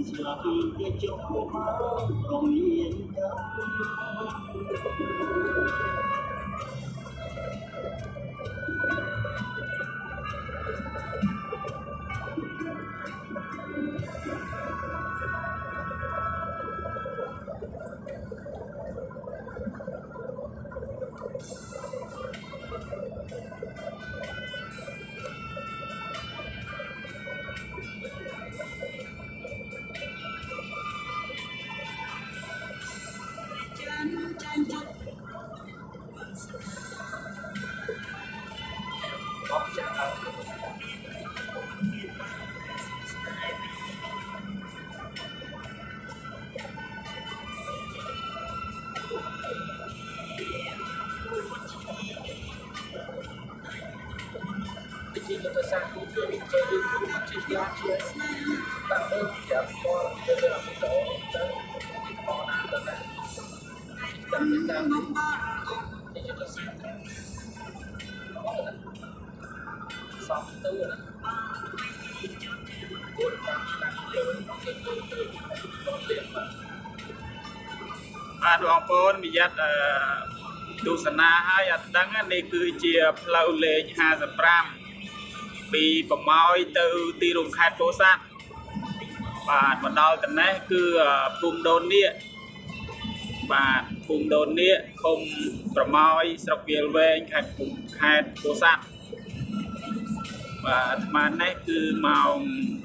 បងប្អូនវិយ័តទស្សនាហើយអត់ដឹងនេះគឺជាផ្លូវលេខ55ពីប្រម៉ោយទៅទីរួមខេត្តពោធិ៍សាត់បាទមកដល់ទៅនេះគឺភូមិដូននៀកបាទភូមិដូននៀកឃុំប្រម៉ោយស្រុកវាលវែងខេត្តពោធិ៍សាត់បាទអាត្មានេះគឺម៉ោង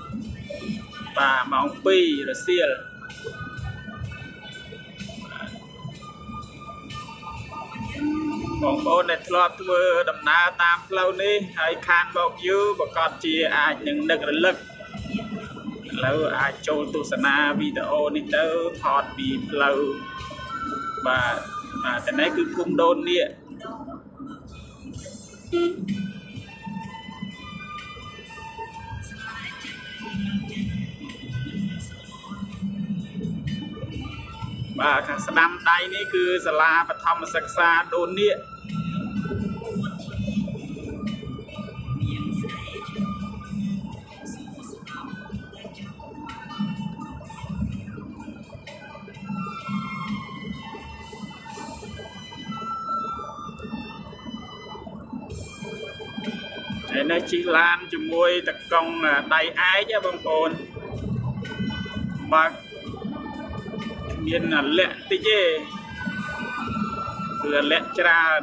2រសៀលបងប្អូនដែលធ្លាប់ធ្វើដំណើរតាមផ្លូវនេះហើយខានមកយូរប្រកាសជាអាចនឹងនឹករលឹកឥឡូវអាចចូលទស្សនាវីដេអូនេះទៅថតពីផ្លូវបាទតែនេះគឺភូមិដូននៀកបាទខាងស្ដាំដៃនេះគឺសាលាបឋមសិក្សាដូននៀកហើយនៅជិះឡានជាមួយតកង់ដៃឯកបងប្អូនបាទមានលក្ខតិចទេគឺលក្ខច្រើន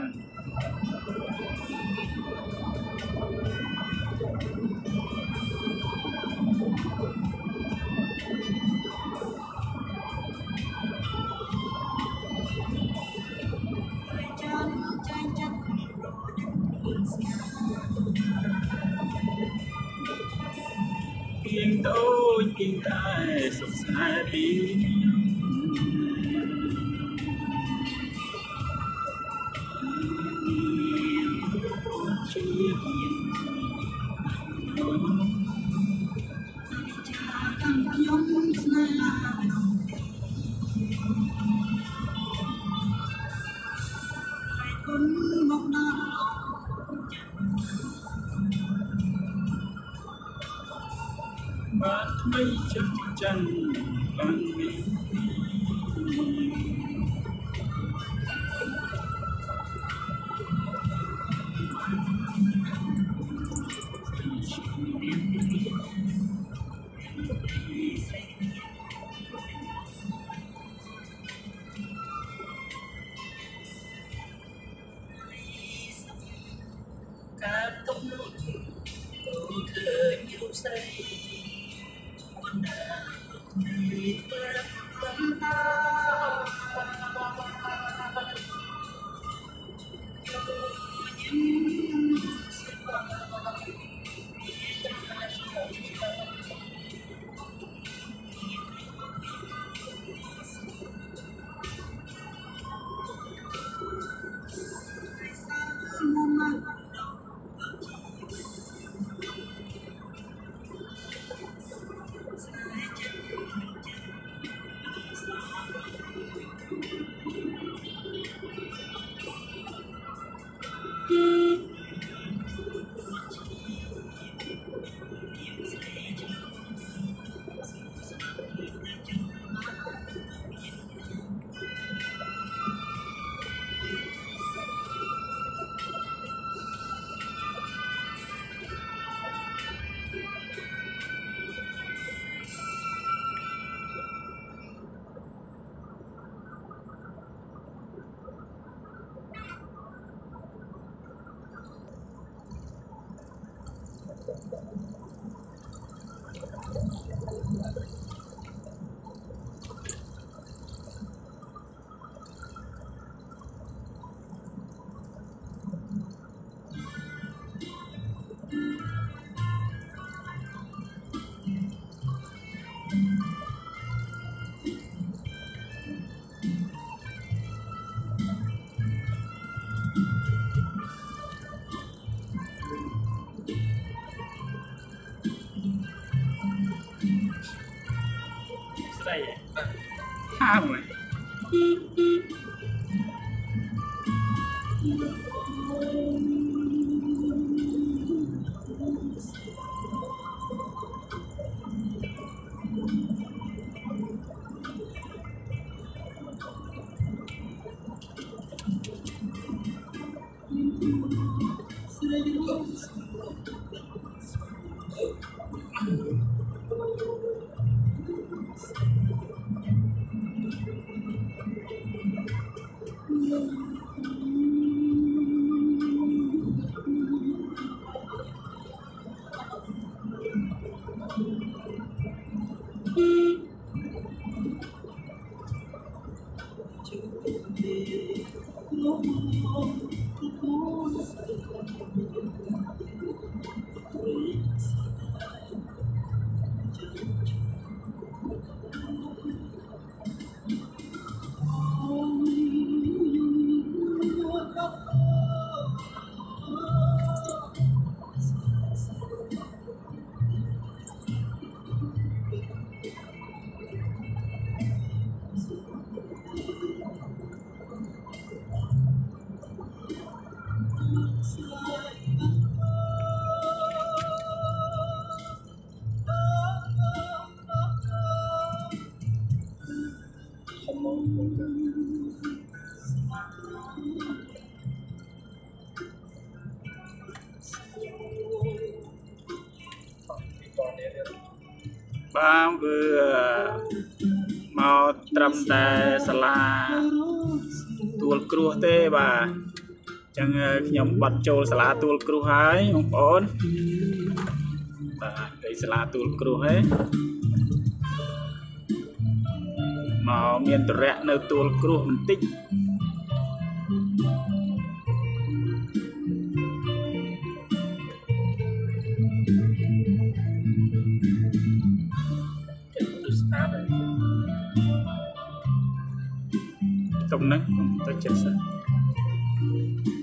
ពីងតូចពីងតែសុខស្នេហ៍ពីបាទថ្មីចិនបានមានការទុកធ្វើយុស្រី đây ha mày ba vừa màu trầm tè sala tuột cua tê bà chẳng nhom bật trâu sala tuột cua hái ông ổn bà cái sala tuột cua hết màu miền tây nơi tuột cua mình tích công năng tôi chết sao